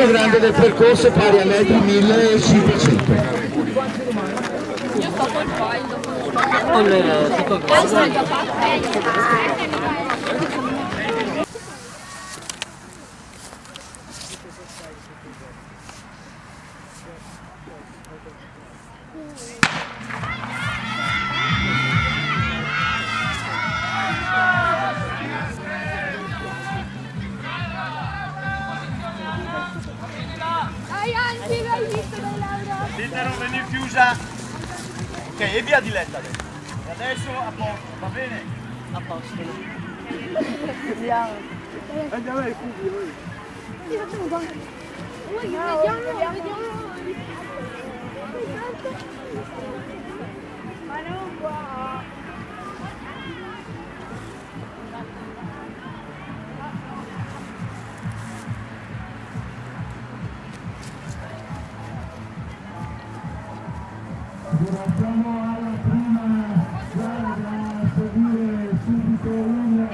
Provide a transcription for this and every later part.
più grande del percorso, pari a metri 1500. Io sto col foglio. Dite non venire chiusa. Ok, e via Diletta adesso. E adesso a posto, va bene? A posto. Andiamo. Andiamo ai cubi voi. Sì, facciamo qua. Vediamo. Ma non qua. Passiamo alla prima gara da seguire subito un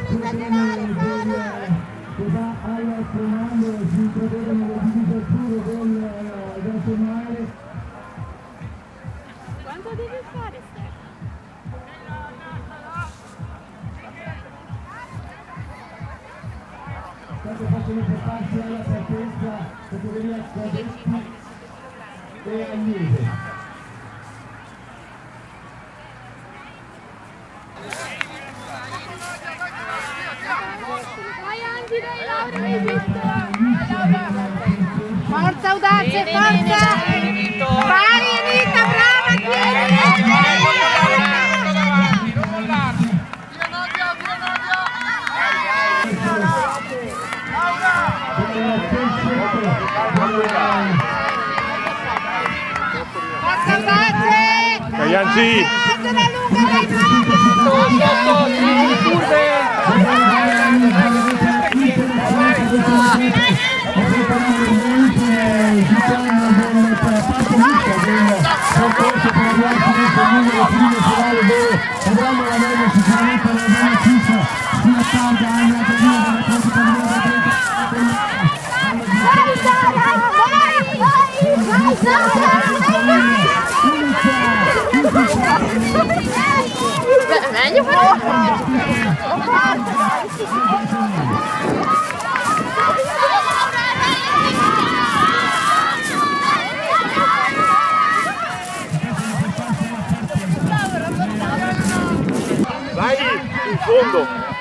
che va al comando, si intravedono le divise azzurre del Tomare. Quanto devi fare, Stefano? State facendo prepararsi alla partenza categoria cadetti e allievi. Forza Audace, forza! Vai Anita, brava, tieni! Forza Audace! Caglianzi! Forza la lunga, vai Andranno a vedere sicuramente una buona cifra sulla targa alla meglio Vai in fondo!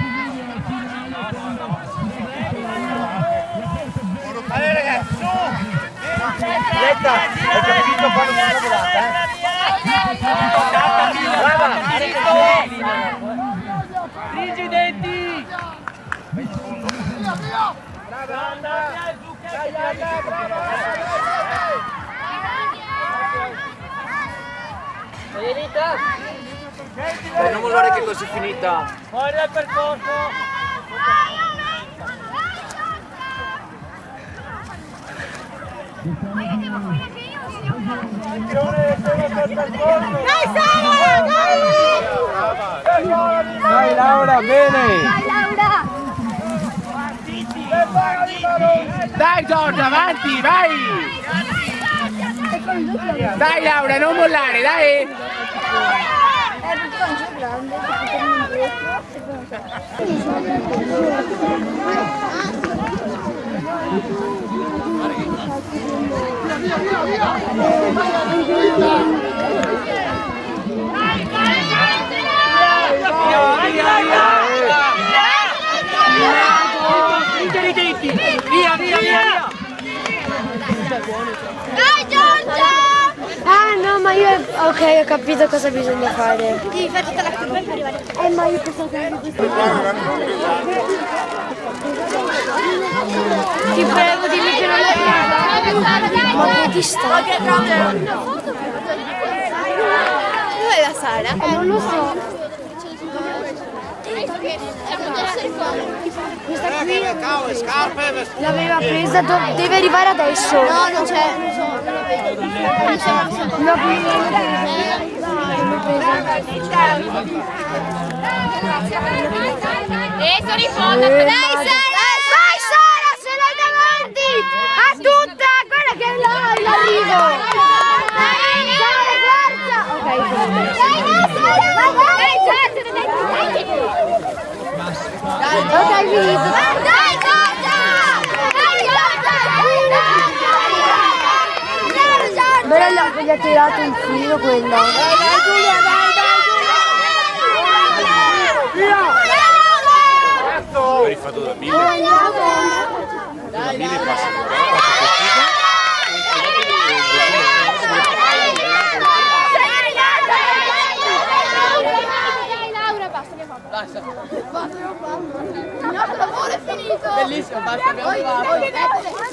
Allora ragazzi, su! Diletta, hai capito quando mi sono volata, Brava! Stringi i denti! Brava Anna! Dai Anna, brava! Venita! Non mollare che così è finita! Fuori dal percorso! Dai Sara, dai! Dai Laura, bene! Dai Laura! Dai Giorgia, avanti, vai! Dai Laura, non mollare, dai! Via! Dai Giorgia! Ah no, ma io ok, ho capito cosa bisogna fare. Devi fare tutta la curva per arrivare. Ma io pensavo che anche questo. Ti prego, dimmi che non è presa. Ma che ti sta? Dov'è la Sara? Non lo so. Questa qui l'aveva presa, deve arrivare adesso. No, non c'è. L'ho presa. Sono in fondo. Dai Sara! Vai Sara, ce l'hai davanti! A tu! Ok, finito. Dai, Giorgia! Dai, Giorgia! Però gli ha tirato il filo quello. Via! Ho rifatto da 1000. Da 1000 passa. Dai, Laura, basta, abbiamo fatto. Il nostro lavoro è finito. Bellissimo, basta, abbiamo fatto.